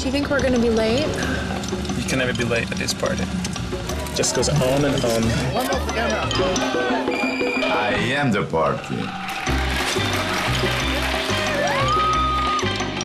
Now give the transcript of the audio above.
Do you think we're gonna be late? You can never be late at this party. Just goes on and on. I am the party.